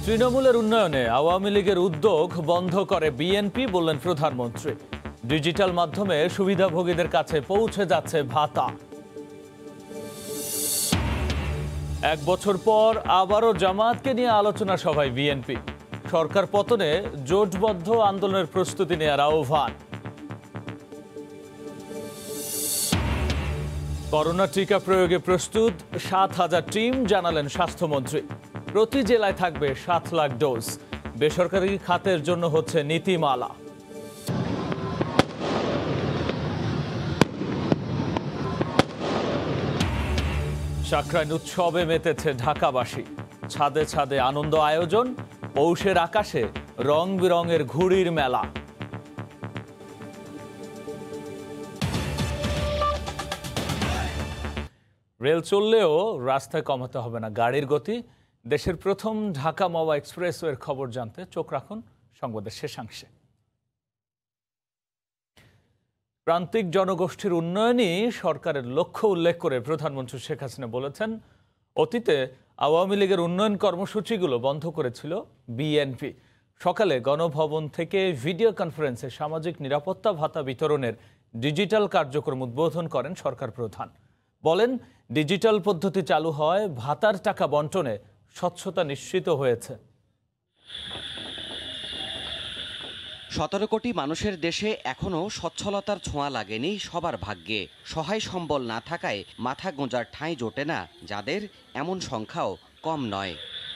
তৃণমূলের উন্নয়নে আওয়ামী লীগের উদ্যোগ বন্ধ করে বিএনপি বললেন প্রধানমন্ত্রী। ডিজিটাল মাধ্যমে সুবিধাভোগীদের কাছে পৌঁছে যাচ্ছে ভাতা। এক বছর পর আবারও জামায়াতকে নিয়ে আলোচনা সভায় বিএনপি। সরকার পতনে জোটবদ্ধ আন্দোলনের প্রস্তুতি নেওয়ার আহ্বান। করোনা টিকা প্রয়োগে প্রস্তুত ৭,০০০ টিম, জানালেন স্বাস্থ্যমন্ত্রী। প্রতি জেলায় থাকবে ৭ লাখ ডোজ। বেসরকারি খাতের জন্য হচ্ছে নীতিমালা। সাকরাইন উৎসবে মেতেছে ঢাকাবাসী। ছাদে ছাদে আনন্দ আয়োজন, পৌষের আকাশে রং বেরঙের ঘুড়ির মেলা। রেল চললেও রাস্তায় কমাতে হবে না গাড়ির গতি। দেশের প্রথম ঢাকা মাওয়া এক্সপ্রেসওয়ের খবর জানতে চোখ রাখুন সংবাদের শেষাংশে। প্রান্তিক জনগোষ্ঠীর উন্নয়নই সরকারের লক্ষ্য উল্লেখ করে প্রধানমন্ত্রী শেখ হাসিনা বলেছেন, অতীতে আওয়ামী লীগের উন্নয়ন কর্মসূচিগুলো বন্ধ করেছিল বিএনপি। সকালে গণভবন থেকে ভিডিও কনফারেন্সে সামাজিক নিরাপত্তা ভাতা বিতরণের ডিজিটাল কার্যক্রম উদ্বোধন করেন সরকার প্রধান। বলেন, ডিজিটাল পদ্ধতি চালু হয় ভাতার টাকা বন্টনে স্বচ্ছতা নিশ্চিত হয়েছে। ১৭ কোটি মানুষের দেশে এখনও সচ্ছলতার ছোঁয়া লাগেনি সবার ভাগ্যে। সহায় সম্বল না থাকায় মাথা গোঁজার ঠাঁই জোটে না যাদের, এমন সংখ্যাও কম নয়।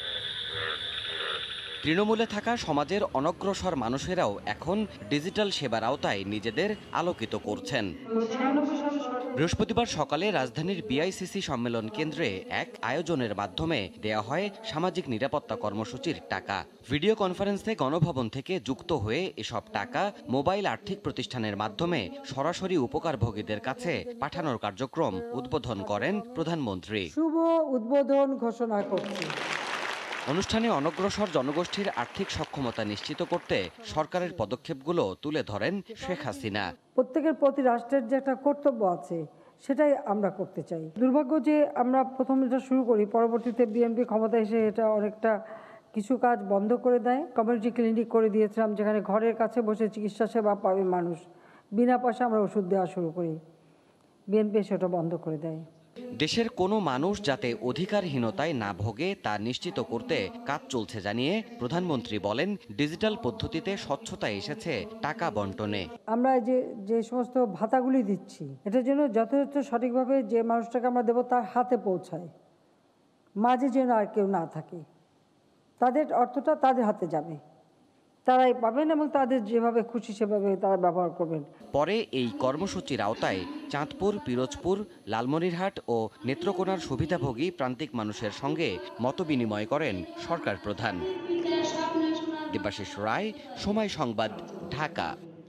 তৃণমূলে থাকা সমাজের অনগ্রসর মানুষেরাও এখন ডিজিটাল সেবার আওতায় নিজেদের আলোকিত করছেন। বৃহস্পতিবার সকালে রাজধানীর বিআইসিসি সম্মেলন কেন্দ্রে এক আয়োজনের মাধ্যমে দেয়া হয় সামাজিক নিরাপত্তা কর্মসূচির টাকা। ভিডিও কনফারেন্সে গণভবন থেকে যুক্ত হয়ে এসব টাকা মোবাইল আর্থিক প্রতিষ্ঠানের মাধ্যমে সরাসরি উপকারভোগীদের কাছে পাঠানোর কার্যক্রম উদ্বোধন করেন প্রধানমন্ত্রী। শুভ উদ্বোধন ঘোষণা করছি। অনুষ্ঠানে অনগ্রসর জনগোষ্ঠীর আর্থিক সক্ষমতা নিশ্চিত করতে সরকারের পদক্ষেপগুলো তুলে ধরেন শেখ হাসিনা। প্রত্যেকের প্রতি রাষ্ট্রের যে একটা কর্তব্য আছে, সেটাই আমরা করতে চাই। দুর্ভাগ্য যে আমরা প্রথম এটা শুরু করি, পরবর্তীতে বিএনপি ক্ষমতা এসে এটা অনেকটা কিছু কাজ বন্ধ করে দেয়। কমিউনিটি ক্লিনিক করে দিয়েছিলাম, যেখানে ঘরের কাছে বসে চিকিৎসা সেবা পাবে মানুষ, বিনা পয়সা আমরা ওষুধ দেওয়া শুরু করি। বিএনপি সেটা বন্ধ করে দেয়। দেশের কোনো মানুষ যাতে অধিকারহীনতায় না ভোগে তা নিশ্চিত করতে কাজ চলছে জানিয়ে প্রধানমন্ত্রী বলেন, ডিজিটাল পদ্ধতিতে স্বচ্ছতা এসেছে টাকা বন্টনে। আমরা যে সমস্ত ভাতাগুলি দিচ্ছি, এটার জন্য যথাযথ সঠিকভাবে যে মানুষটাকে আমরা দেবো তার হাতে পৌঁছায়, মাঝে যেন আর কেউ না থাকে। তাদের অর্থটা তাদের হাতে যাবে, তারাই পাবেন এবং তাদের যেভাবে খুশি সেভাবে তারা ব্যবহার করবেন। পরে এই কর্মসূচির আওতায় চাঁদপুর, পিরোজপুর, লালমনিরহাট ও নেত্রকোনার সুবিধাভোগী প্রান্তিক মানুষের সঙ্গে মতবিনিময় করেন সরকার প্রধান। দেবাশিস রায়, সময় সংবাদ, ঢাকা।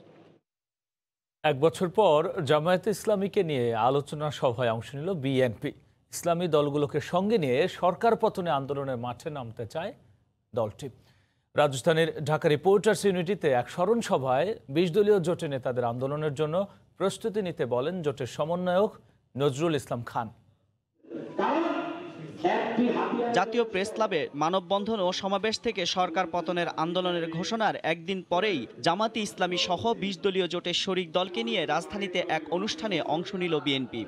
এক বছর পর জামায়াতে ইসলামীকে নিয়ে আলোচনা সভায় অংশ নিল বিএনপি। ইসলামী দলগুলোকে সঙ্গে নিয়ে সরকার পতনে আন্দোলনের মাঠে নামতে চায় দলটি। রাজধানীর ঢাকা রিপোর্টার্স ইউনিটিতে এক স্মরণ সভায় ২০ দলীয় জোটের নেতাদের আন্দোলনের জন্য প্রস্তুতি নিতে বলেন জোটের সমন্বয়ক নজরুল ইসলাম খান। জাতীয় প্রেস ক্লাবে মানববন্ধন ও সমাবেশ থেকে সরকার পতনের আন্দোলনের ঘোষণার একদিন পরেই জামাতি ইসলামী সহ ২০ দলীয় জোটের শরিক দলকে নিয়ে রাজধানীতে এক অনুষ্ঠানে অংশ নিল বিএনপি।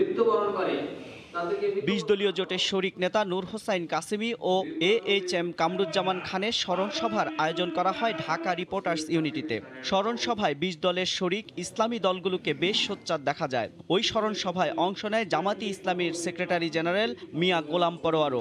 ২০ দলীয় জোটের শরিক নেতা নূর হোসাইন কাসেমি ও AHM কামরুজ্জামান খানের স্মরণ সভার আয়োজন করা হয় ঢাকা রিপোর্টার্স ইউনিটিতে। স্মরণ সভায় ২০ দলের শরিক ইসলামী দলগুলোকে বেশ সোচ্চার দেখা যায়। ওই স্মরণ সভায় অংশ নেয় জামাতি ইসলামীর সেক্রেটারি জেনারেল মিয়া গোলাম পরোয়ারও।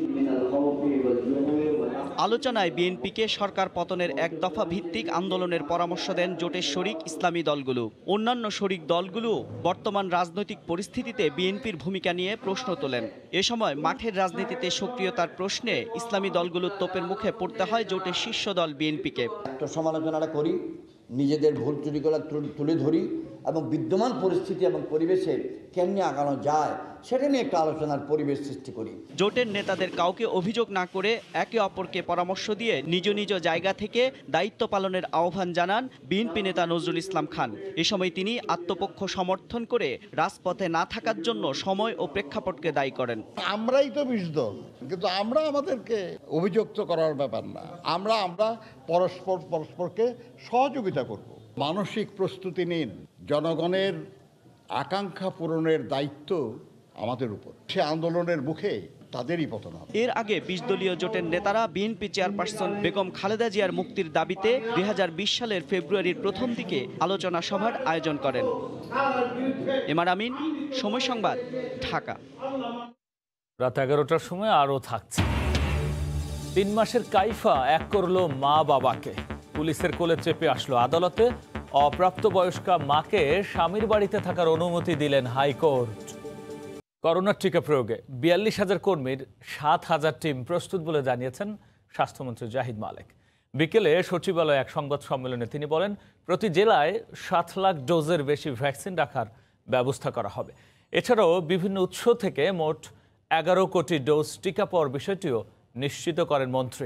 আলোচনায় বিএনপিকে সরকার পতনের এক দফা ভিত্তিক আন্দোলনের পরামর্শ দেন জোটের শরিক ইসলামী দলগুলো। অন্যান্য শরিক দলগুলো বর্তমান রাজনৈতিক পরিস্থিতিতে বিএনপির ভূমিকা নিয়ে প্রশ্ন তোলেন। এ সময় মাঠের রাজনীতিতে সক্রিয়তার প্রশ্নে ইসলামী দলগুলোর তোপের মুখে পড়তে হয় জোটের শীর্ষ দল বিএনপিকে। সমালোচনাটা করি, নিজেদের ভুল ত্রুটিগুলো তুলে ধরি এবং বিদ্যমান পরিস্থিতি এবং পরিবেশে কেমনি আগানো যায় সেটা নিয়ে একটা আলোচনার পরিবেশ সৃষ্টি করি। জোটের নেতাদের কাউকে অভিযোগ না করে একে অপরকে পরামর্শ দিয়ে নিজ নিজ জায়গা থেকে দায়িত্ব পালনের আহ্বান জানান বিএনপি নেতা নজরুল ইসলাম খান। এ সময় তিনি আত্মপক্ষ সমর্থন করে রাজপথে না থাকার জন্য সময় ও প্রেক্ষাপটকে দায়ী করেন। আমরাই তো 20 দল, কিন্তু আমরা আমাদেরকে অভিযুক্ত করার ব্যাপার না, আমরা পরস্পরকে সহযোগিতা করব। মানসিক প্রস্তুতি নিন, জনগণের আকাঙ্ক্ষা পূরণের দায়িত্ব আমাদের উপর। সে আন্দোলনের মুখে তাদেরই পতন হবে। এর আগে 20 দলীয় জোটের নেতারা বিএনপি চেয়ারপারসন বেগম খালেদা জিয়ার মুক্তির দাবিতে 2020 সালের ফেব্রুয়ারির প্রথম দিকে আলোচনা সভার আয়োজন করেন। এমআর আমিন, সময় সংবাদ, ঢাকা। রাত 11টার সময় আরও থাকছে। 3 মাসের কাইফা এক করলো মা বাবাকে, পুলিশের কোলে চেপে আসলো আদালতে। অপ্রাপ্তবয়স্কা মাকে স্বামীর বাড়িতে থাকার অনুমতি দিলেন হাইকোর্ট। করোনার টিকা প্রয়োগে 42,000 কর্মীর 7,000 টিম প্রস্তুত বলে জানিয়েছেন স্বাস্থ্যমন্ত্রী জাহিদ মালেক। বিকেলে সচিবালয়ে এক সংবাদ সম্মেলনে তিনি বলেন, প্রতি জেলায় 7 লাখ ডোজের বেশি ভ্যাকসিন রাখার ব্যবস্থা করা হবে। এছাড়াও বিভিন্ন উৎস থেকে মোট 11 কোটি ডোজ টিকা পাওয়ার বিষয়টিও নিশ্চিত করেন মন্ত্রী।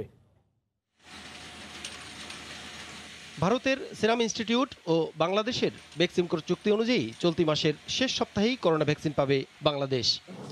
ভারতের সিরাম ইনস্টিটিউট ও বাংলাদেশের বেক্সিমকোর চুক্তি অনুযায়ী চলতি মাসের শেষ সপ্তাহেই করোনা ভ্যাকসিন পাবে বাংলাদেশ।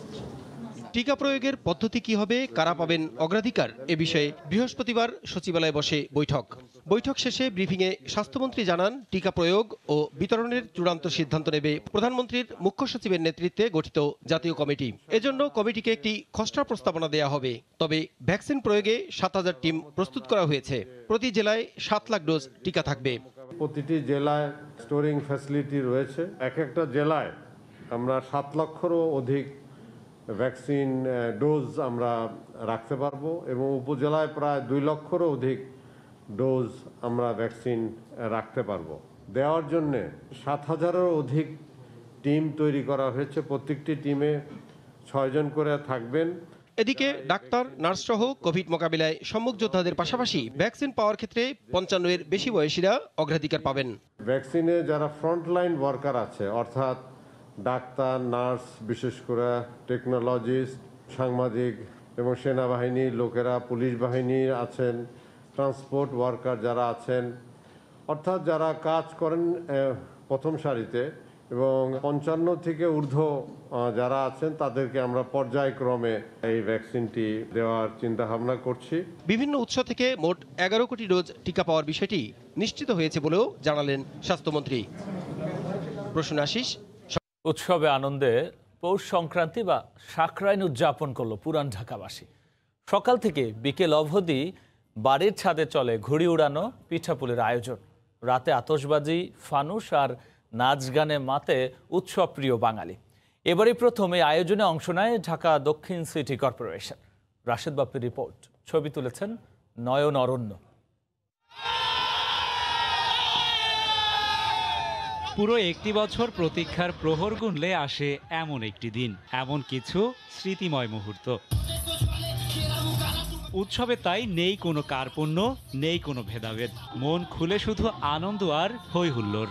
টিকা প্রয়োগের পদ্ধতি কি হবে, কারা পাবেন অগ্রাধিকার, এ বিষয়ে বৃহস্পতিবার সচিবালয়ে বসে বৈঠক শেষে ব্রিফিংয়ে স্বাস্থ্যমন্ত্রী জানান, টিকা প্রয়োগ ও বিতরণের চূড়ান্ত সিদ্ধান্ত নেবে প্রধানমন্ত্রীর মুখ্য সচিবের নেতৃত্বে গঠিত জাতীয় কমিটি। এজন্য কমিটিকে একটি খসড়া প্রস্তাবনা দেয়া হবে। তবে ভ্যাকসিন প্রয়োগে 7,000 টিম প্রস্তুত করা হয়েছে। প্রতি জেলায় 7 লাখ ডোজ টিকা থাকবে। প্রতিটি জেলায় স্টোরিং ফ্যাসিলিটি রয়েছে। একটা জেলায় আমরা 7 লক্ষেরও অধিক ভ্যাকসিন ডোজ আমরা রাখতে পারবো এবং উপজেলায় প্রায় 2 লক্ষেরও অধিক ডোজ আমরা ভ্যাকসিন রাখতে পারবো। দেওয়ার জন্যে 7,000-এরও অধিক টিম তৈরি করা হয়েছে। প্রত্যেকটি টিমে 6 জন করে থাকবেন। এদিকে ডাক্তার, নার্স সহ কোভিড মোকাবিলায় সম্মুখ যোদ্ধাদের পাশাপাশি ভ্যাকসিন পাওয়ার ক্ষেত্রে 55-এর বেশি বয়সীরা অগ্রাধিকার পাবেন। ভ্যাকসিনে যারা ফ্রন্টলাইন ওয়ার্কার আছে, অর্থাৎ ডাক্তার, নার্স, বিশেষ করে টেকনোলজিস্ট, সাংবাদিক এবং সেনাবাহিনীর লোকেরা, পুলিশ বাহিনী আছেন, ট্রান্সপোর্ট ওয়ার্কার যারা আছেন, অর্থাৎ যারা কাজ করেন প্রথম সারিতে, এবং 55 থেকে ঊর্ধ্ব যারা আছেন তাদেরকে আমরা পর্যায়ক্রমে এই ভ্যাকসিনটি দেওয়ার চিন্তা ভাবনা করছি। বিভিন্ন উৎস থেকে মোট 11 কোটি ডোজ টিকা পাওয়ার বিষয়টি নিশ্চিত হয়েছে বলেও জানালেন স্বাস্থ্যমন্ত্রী। প্রশ্ন আশিস। উৎসবে আনন্দে পৌষ সংক্রান্তি বা সাকরাইন উদযাপন করলো পুরান ঢাকাবাসী। সকাল থেকে বিকেল অবধি বাড়ির ছাদে চলে ঘুড়ি উড়ানো, পিঠাপুলির আয়োজন। রাতে আতশবাজি, ফানুস আর নাচ গানে মাতে উৎসব প্রিয় বাঙালি। এবারই প্রথম এই আয়োজনে অংশ নেয় ঢাকা দক্ষিণ সিটি কর্পোরেশন। রাশেদ বাপ্পির রিপোর্ট, ছবি তুলেছেন নয়ন অরণ্য। পুরো একটি বছর প্রতীক্ষার প্রহর গুনলে আসে এমন একটি দিন, এমন কিছু স্মৃতিময় মুহূর্ত। উৎসবে তাই নেই কোনো কার্পণ্য, নেই কোনো ভেদাভেদ, মন খুলে শুধু আনন্দ আর হই হুল্লোড়।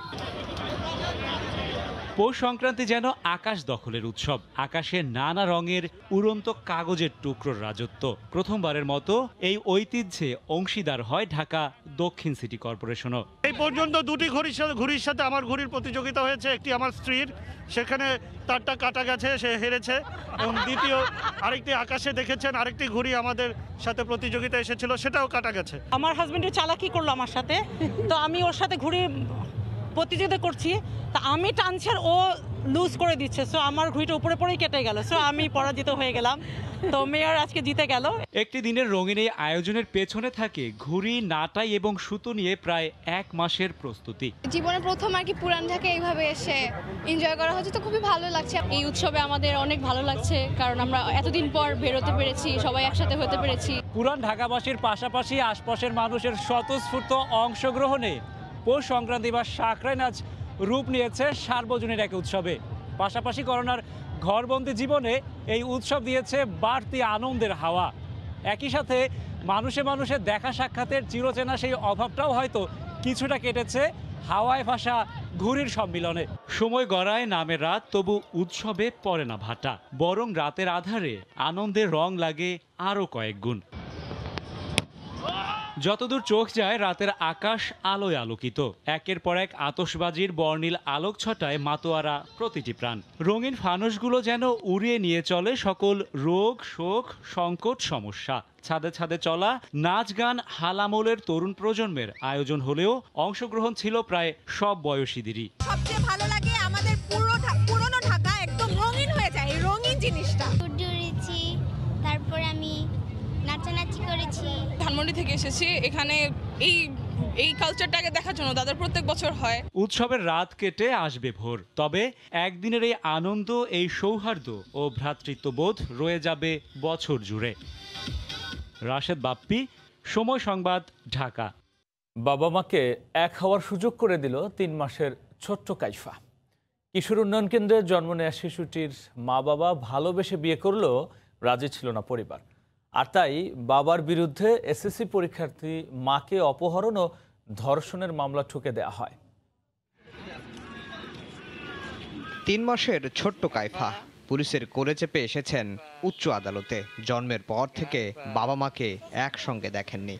পৌষ সংক্রান্তি যেন আকাশ দখলের উৎসব। আকাশে নানা রঙের উড়ন্ত কাগজের টুকরোর রাজত্ব। প্রথমবারের মতো এই ঐতিহ্যে অংশীদার হয় ঢাকা দক্ষিণ সিটি কর্পোরেশনও। এই পর্যন্ত 2টি ঘুড়ির সাথে আমার ঘুড়ির প্রতিযোগিতা হয়েছে। একটি আমার স্ত্রীর, সেখানে তারটা কাটা গেছে, সে হেরেছে। এবং দ্বিতীয় আরেকটি আকাশে দেখেছেন, আরেকটি ঘুড়ি আমাদের সাথে প্রতিযোগিতা এসেছিল, সেটাও কাটা গেছে। আমার হাজবেন্ডের চালাকি করলো আমার সাথে, তো আমি ওর সাথে ঘুড়ি প্রতিযোগিতা করছি, তা আমি টানছি আর ও লুজ করে দিচ্ছে, সো আমার ঘুড়িটা উপরে পড়েই কেটে গেল, সো আমি পরাজিত হয়ে গেলাম। তো মেয়র আজকে জিতে গেল। একটি দিনের রঙিন এই আয়োজনের পেছনে থাকে ঘুড়ি, নাটাই এবং সুতো নিয়ে প্রায় 1 মাসের প্রস্তুতি। জীবনে প্রথম আর কি পুরান ঢাকা এইভাবে এসে এনজয় করা হচ্ছে, তো খুবই ভালো লাগছে। এই উৎসবে আমাদের অনেক ভালো লাগছে, কারণ আমরা এতদিন পর বেরোতে পেরেছি, সবাই একসাথে হতে পেরেছি। পুরান ঢাকাবাসীর পাশাপাশি আশপাশের মানুষের স্বতঃস্ফূর্ত অংশগ্রহণে পৌষ সংক্রান্তি বা সাকরাইন আজ রূপ নিয়েছে সার্বজনীন এক উৎসবে। পাশাপাশি করোনার ঘরবন্দি জীবনে এই উৎসব দিয়েছে বাড়তি আনন্দের হাওয়া। একই সাথে মানুষে দেখা সাক্ষাতের চিরচেনা সেই অভাবটাও হয়তো কিছুটা কেটেছে হাওয়ায় ভাসা ঘুড়ির সম্মিলনে। সময় গড়ায় নামের রাত, তবু উৎসবে পড়ে না ভাটা, বরং রাতের আধারে আনন্দের রং লাগে আরও কয়েক গুণ। যতদূর চোখ যায় রাতের আকাশ আলোয় আলোকিত, একের পর এক আতশবাজির বর্ণিল আলোক ছটায় মাতোয়ারা প্রতিটি প্রাণ। রঙিন ফানুসগুলো যেন উড়িয়ে নিয়ে চলে সকল রোগ, শোক, সংকট, সমস্যা। ছাদে ছাদে চলা, নাচ গান, হালামোলের তরুণ প্রজন্মের আয়োজন হলেও অংশগ্রহণ ছিল প্রায় সব বয়সীদেরই। সবচেয়ে ভালো লাগে আমাদের পুরনো ঢাকা একদম রঙিন হয়ে যায়, এই রঙিন জিনিসটা। উড়েছি, তারপরে আমি নাচানাচি করেছি। ধানমন্ডি থেকে এসেছি, এখানে এই কালচারটাকে দেখার জন্য তাদের প্রত্যেক বছর হয়। উৎসবের রাত কেটে আসবে ভোর, তবে একদিনের এই আনন্দ, এই সৌহার্দ্য ও ভ্রাতৃত্ববোধ রয়ে যাবে বছর জুড়ে। রাশেদ বাপ্পি, সময় সংবাদ, ঢাকা। বাবা মাকে এক হওয়ার সুযোগ করে দিল 3 মাসের ছোট্ট কাইফা। কিশোর উন্নয়ন কেন্দ্রে জন্ম নেয়া শিশুটির মা বাবা ভালোবেসে বিয়ে করলেও রাজি ছিল না পরিবার, আর তাই বাবার বিরুদ্ধে এসএসসি পরীক্ষার্থী মাকে অপহরণ ও ধর্ষণের মামলা ঠুকে দেওয়া হয়। 3 মাসের ছোট্ট কাইফা পুলিশের কোলে চেপে এসেছেন উচ্চ আদালতে। জন্মের পর থেকে বাবা মাকে একসঙ্গে দেখেননি।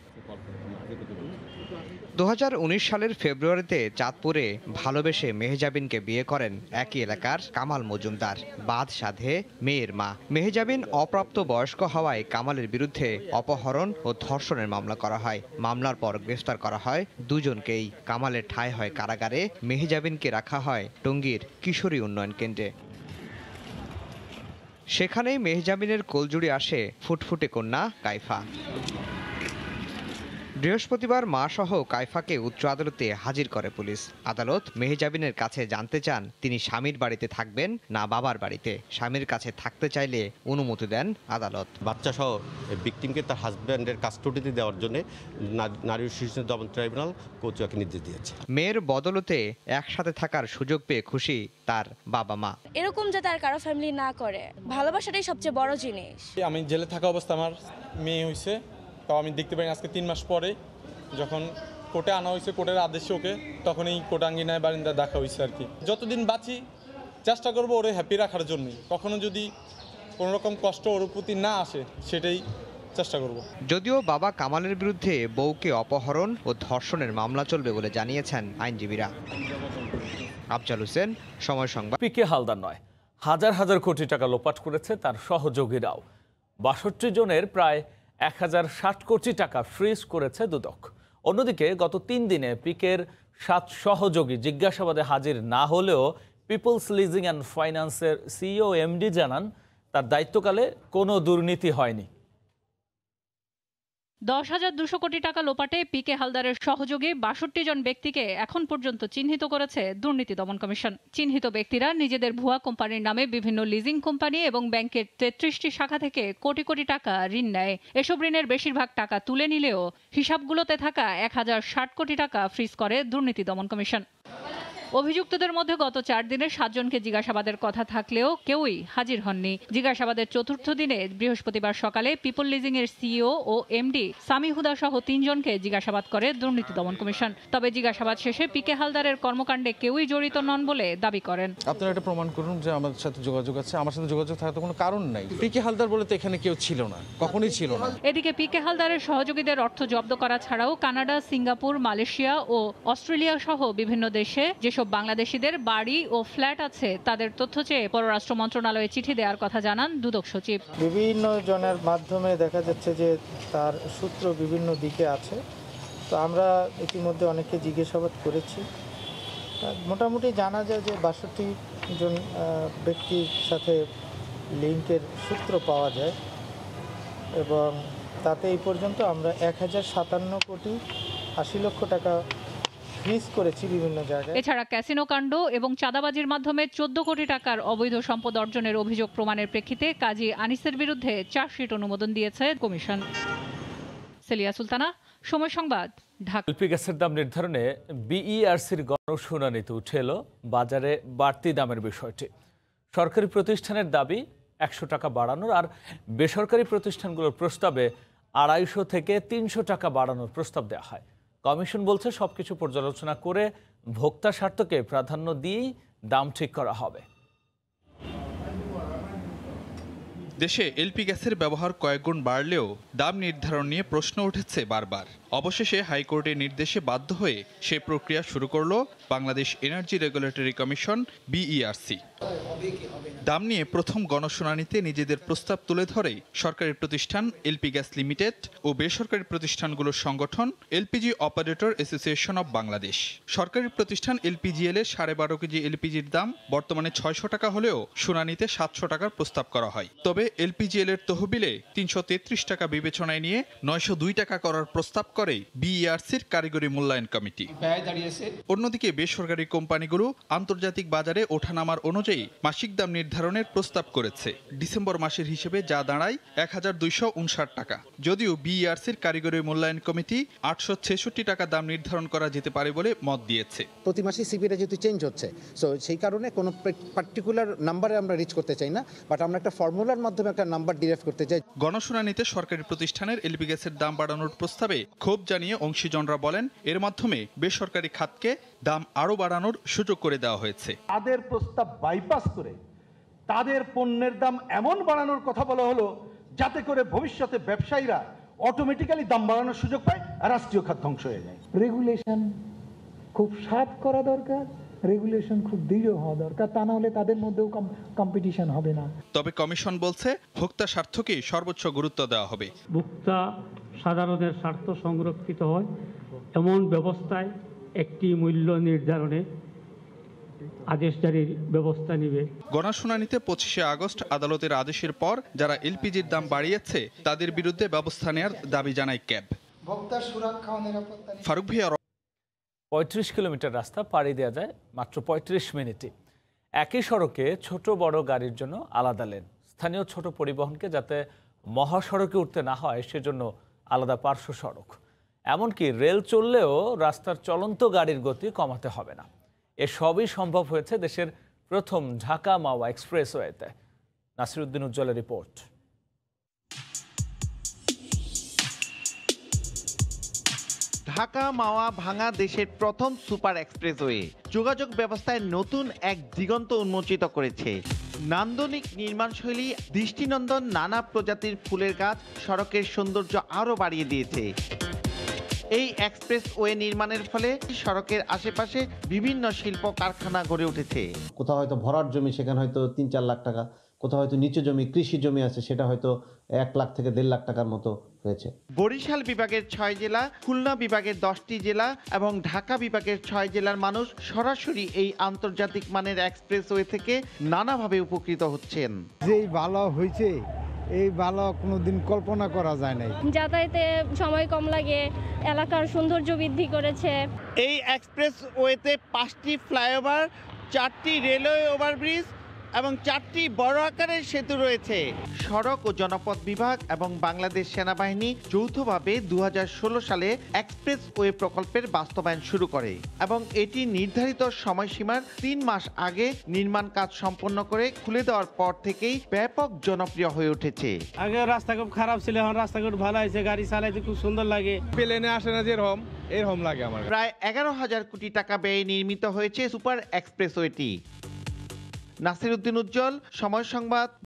2019 সালের ফেব্রুয়ারিতে চাঁদপুরে ভালোবেসে মেহজাবিনকে বিয়ে করেন একই এলাকার কামাল মজুমদার। বাদ সাধে মেয়ের মা। মেহজাবিন অপ্রাপ্ত বয়স্ক হওয়ায় কামালের বিরুদ্ধে অপহরণ ও ধর্ষণের মামলা করা হয়। মামলার পর গ্রেফতার করা হয় দুজনকেই। কামালের ঠাঁই হয় কারাগারে, মেহজাবিনকে রাখা হয় টঙ্গীর কিশোরী উন্নয়ন কেন্দ্রে। সেখানেই মেহজাবিনের কোলজুড়ে আসে ফুটফুটে কন্যা কাইফা। বৃহস্পতিবার মা সহ কাইফাকে উচ্চ আদালতে হাজির করে পুলিশ। আদালত মেহজাবিনের কাছে জানতে চান তিনি স্বামীর বাড়িতে থাকবেন না বাবার বাড়িতে। স্বামীর কাছে থাকতে চাইলে অনুমতি দেন আদালত। বাচ্চা সহ ভিকটিমকে তার হাজব্যান্ডের কাস্টডিতে দেওয়ার জন্য নারী ও শিশু দমন ট্রাইব্যুনাল কচুয়াকে নির্দেশ দিয়েছে। মেয়ের বদলতে একসাথে থাকার সুযোগ পেয়ে খুশি তার বাবা মা। এরকম যাতে আর কারো ফ্যামিলি না করে, ভালোবাসাটাই সবচেয়ে বড় জিনিস। আমি জেলে থাকা অবস্থা আমার মেয়ে হয়েছে, তাও আমি দেখতে পাই আজকে 3 মাস পরে যখন কোর্টে আনা হয়েছে, কোর্টের আদেশে ওকে তখন এই কোটাঙ্গিনায় বারিন্দা দেখা হয়েছে আর কি। যতদিন বাঁচি চেষ্টা করবো ওরে হ্যাপি রাখার জন্যই। কখনো যদি কোনো রকম কষ্ট ওর প্রতি না আসে সেটাই চেষ্টা করব। যদিও বাবা কামালের বিরুদ্ধে বউকে অপহরণ ও ধর্ষণের মামলা চলবে বলে জানিয়েছেন আইনজীবীরা। আফজাল হোসেন, সময় সংবাদ। পিকে হালদার নয়, হাজার হাজার কোটি টাকা লোপাট করেছে তার সহযোগীরাও। 62 জনের প্রায় 1060 কোটি টাকা ফ্রিজ করেছে দুদক। অন্যদিকে গত 3 দিনে পিকের 7 সহযোগী জিজ্ঞাসাবাদে হাজির না হলেও পিপলস লিজিং অ্যান্ড ফাইন্যান্সের সিইও এমডি জানান তার দায়িত্বকালে কোনো দুর্নীতি হয়নি। 10,200 কোটি টাকা লোপাটে পিকে হালদারের সহযোগী 62 জন ব্যক্তিকে এখন পর্যন্ত চিহ্নিত করেছে দুর্নীতি দমন কমিশন। চিহ্নিত ব্যক্তিরা নিজেদের ভুয়া কোম্পানির নামে বিভিন্ন লিজিং কোম্পানি এবং ব্যাংকের 33টি শাখা থেকে কোটি কোটি টাকা ঋণ নেয়। এসব ঋণের বেশিরভাগ টাকা তুলে নিলেও হিসাবগুলোতে থাকা 1060 কোটি টাকা ফ্রিজ করে দুর্নীতি দমন কমিশন। অভিযুক্তদের মধ্যে গত 4 দিনে 7 জনকে জিজ্ঞাসাবাদের কথা থাকলেও কেউই হাজির হননি। জিজ্ঞাসাবাদের চতুর্থ দিনে বৃহস্পতিবার সকালে পিপল লিজিং এর সিইও ও এমডি সামি হুদা সহ 3 জনকে জিজ্ঞাসাবাদ করে দুর্নীতি দমন কমিশন। তবে জিজ্ঞাসাবাদ শেষে পিকে হালদারের কর্মকাণ্ডে কেউই জড়িত নন বলে দাবি করেন। আপনারা এটা প্রমাণ করুন যে আমাদের সাথে যোগাযোগ আছে। আমার সাথে যোগাযোগ থাকার কোনো কারণ নাই। পিকে হালদার বলে তো এখানে কেউ ছিল না, কখনোই ছিল না। এদিকে পিকে হালদারের সহযোগীদের অর্থ জব্দ করা ছাড়াও কানাডা, সিঙ্গাপুর, মালয়েশিয়া ও অস্ট্রেলিয়া সহ বিভিন্ন দেশে যেসব বাংলাদেশিদের বাড়ি ও ফ্ল্যাট আছে তাদের তথ্য চেয়ে পররাষ্ট্র মন্ত্রণালয়ে চিঠি দেওয়ার কথা জানান দুদক সচিব। বিভিন্ন জনের মাধ্যমে দেখা যাচ্ছে যে তার সূত্র বিভিন্ন দিকে আছে। তো আমরা ইতিমধ্যে অনেককে জিজ্ঞাসাবাদ করেছি। মোটামুটি জানা যায় যে 62 জন ব্যক্তির সাথে লিঙ্কের সূত্র পাওয়া যায় এবং তাতে এই পর্যন্ত আমরা 1057 কোটি 80 লক্ষ টাকা ফ্রিজ করেছি বিভিন্ন জায়গায়। এছাড়া ক্যাসিনো কাণ্ড এবং চাঁদাবাজির মাধ্যমে 14 কোটি টাকার অবৈধ সম্পদ অর্জনের অভিযোগ প্রমাণের প্রেক্ষিতে কাজী আনিসের বিরুদ্ধে চার্জশিট অনুমোদন দিয়েছে কমিশন। সেলিয়া সুলতানা, সময় সংবাদ, ঢাকা। এলপি গ্যাসের দাম নির্ধারণে বিইআরসির গণশুনানিতে উঠে এলো বাজারে বাড়তি দামের বিষয়টি। সরকারি প্রতিষ্ঠানের দাবি 100 টাকা বাড়ানোর, আর বেসরকারি প্রতিষ্ঠানগুলোর প্রস্তাবে 250 থেকে 300 টাকা বাড়ানোর প্রস্তাব দেওয়া হয়। কমিশন বলছে সবকিছু পর্যালোচনা করে ভোক্তা স্বার্থকে প্রাধান্য দিয়েই দাম ঠিক করা হবে। দেশে এলপি গ্যাসের ব্যবহার কয়েকগুণ বাড়লেও দাম নির্ধারণ নিয়ে প্রশ্ন উঠেছে বারবার। অবশেষে হাইকোর্টের নির্দেশে বাধ্য হয়ে সে প্রক্রিয়া শুরু করল Bangladesh Energy Regulatory Commission BERC. দাম নিয়ে প্রথম গণশুনানিতে নিজেদের প্রস্তাব তুলে ধরে সরকারি প্রতিষ্ঠান এলপি গ্যাস লিমিটেড ও বেসরকারি প্রতিষ্ঠানগুলোর সংগঠন LPG operator association of Bangladesh. সরকারি প্রতিষ্ঠান এলপিজিএল এর 12.5 কেজি এলপিজির দাম বর্তমানে 600 টাকা হলেও শুনানিতে 700 টাকার প্রস্তাব করা হয়। তবে এলপিজিএল এর তহবিলে 333 টাকা বিবেচনায় নিয়ে 902 টাকা করার প্রস্তাব করে বিইআরসির কারিগরি মূল্যায়ন কমিটি। অন্যদিকে বেসরকারি কোম্পানিগুলো আন্তর্জাতিক বাজারে ওঠানামার অনুযায়ী মাসিক দাম নির্ধারণের প্রস্তাব করেছে। ডিসেম্বর মাসের হিসেবে যা দাঁড়ায় 1259 টাকা। যদিও বিইআরসির কারিগরি মূল্যায়ন কমিটি 866 টাকা দাম নির্ধারণ করা যেতে পারে বলে মত দিয়েছে। প্রতি মাসে সিপিটা যেহেতু চেঞ্জ হচ্ছে, সো সেই কারণে কোনো পার্টিকুলার নাম্বারে আমরা রিচ করতে চাই না, বাট আমরা একটা ফর্মুলার মাধ্যমে একটা নাম্বার ডিরাইভ করতে চাই। গণশুনানিতে সরকারি প্রতিষ্ঠানের এলপি গ্যাসের দাম বাড়ানোর প্রস্তাবে ক্ষোভ জানিয়ে অংশীজনরা বলেন, এর মাধ্যমে বেসরকারি খাতকে দাম আরও বাড়ানোর সুযোগ করে দেওয়া হয়েছে। তাদের প্রস্তাব বাইপাস করে তাদের পণ্যের দাম এমন বাড়ানোর কথা বলা হলো যাতে করে ভবিষ্যতে ব্যবসায়ীরা অটোমেটিক্যালি দাম বাড়ানোর সুযোগ পায় আর রাষ্ট্রীয় খাত ধ্বংস হয়ে যায়। রেগুলেশন খুব শার্প করা দরকার, রেগুলেশন খুব দৃঢ় হওয়া দরকার, তা না হলে তাদের মধ্যেও কম্পিটিশন হবে না। তবে কমিশন বলছে ভোক্তা স্বার্থকে সর্বোচ্চ গুরুত্ব দেওয়া হবে। ভোক্তা সাধারণের স্বার্থ সংরক্ষিত হয় এমন ব্যবস্থায় একটি মূল্য নির্ধারণে আদেশ জারির ব্যবস্থা নেবে। গণশুনানিতে 25শে আগস্ট আদালতের আদেশের পর যারা এলপিজির দাম বাড়িয়েছে তাদের বিরুদ্ধে ব্যবস্থা নেওয়ার দাবি জানায় ক্যাব। ভোক্তার সুরক্ষা ও নিরাপত্তা। ফারুক ভাইয়া 35 কিলোমিটার রাস্তা পাড়ি দেওয়া যায় মাত্র 35 মিনিটে। একই সড়কে ছোট বড় গাড়ির জন্য আলাদা লেন, স্থানীয় ছোট পরিবহনকে যাতে মহাসড়কে উঠতে না হয় সেজন্য আলাদা পার্শ্ব সড়ক। এমনকি রেল চললেও রাস্তার চলন্ত গাড়ির গতি কমাতে হবে না। এসবই সম্ভব হয়েছে দেশের প্রথম ঢাকা মাওয়া এক্সপ্রেসওয়েতে। নাসিরউদ্দিন উজ্জ্বলের রিপোর্ট। ঢাকা মাওয়া ভাঙা দেশের প্রথম সুপার এক্সপ্রেসওয়ে যোগাযোগ ব্যবস্থায় নতুন এক দিগন্ত উন্মোচিত করেছে। নান্দনিক নির্মাণশৈলী, দৃষ্টিনন্দন নানা প্রজাতির ফুলের গাছ সড়কের সৌন্দর্য আরও বাড়িয়ে দিয়েছে। এই এক্সপ্রেসওয়ে নির্মাণের ফলে সড়কের আশেপাশে বিভিন্ন শিল্প কারখানা গড়ে উঠেছে। কোথাও হয়তো ভরাট জমি, সেখানে হয়তো 3-4 লাখ টাকা, কোথাও হয়তো নিচু জমি, কৃষি জমি আছে, সেটা হয়তো 1 লাখ থেকে 1.5 লাখ টাকার মতো হয়েছে। বরিশাল বিভাগের 6 জেলা, খুলনা বিভাগের 10টি জেলা এবং ঢাকা বিভাগের 6 জেলার মানুষ সরাসরি এই আন্তর্জাতিক মানের এক্সপ্রেসওয়ে থেকে নানাভাবে উপকৃত হচ্ছেন। যেই ভালো হয়েছে, এই ভালো কোনোদিন কল্পনা করা যায় নাই। যাতায়াতে সময় কম লাগে, এলাকার সৌন্দর্য বৃদ্ধি করেছে। এই এক্সপ্রেসওয়েতে 5টি ফ্লাইওভার, 4টি রেলওয়ে ওভারব্রিজ এবং 4টি বড় আকারের সেতু রয়েছে। সড়ক ও জনপথ বিভাগ এবং বাংলাদেশ সেনাবাহিনী যৌথভাবে 2016 সালে এক্সপ্রেসওয়ে প্রকল্পের বাস্তবায়ন শুরু করে এবং এটি নির্ধারিত সময়সীমার 3 মাস আগে নির্মাণ কাজ সম্পন্ন করে খুলে দেওয়ার পর থেকেই ব্যাপক জনপ্রিয় হয়ে উঠেছে। আগে রাস্তা খুব খারাপ ছিল, এখন রাস্তা খুব ভালো হয়েছে, গাড়ি চালাইতে খুব সুন্দর লাগে। প্লেনে আসে না এরকম লাগে আমার। প্রায় 11,000 কোটি টাকা ব্যয়ে নির্মিত হয়েছে সুপার এক্সপ্রেসওয়েটি। নাসিরউদ্দিন উজ্জ্বল, সময় সংবাদ।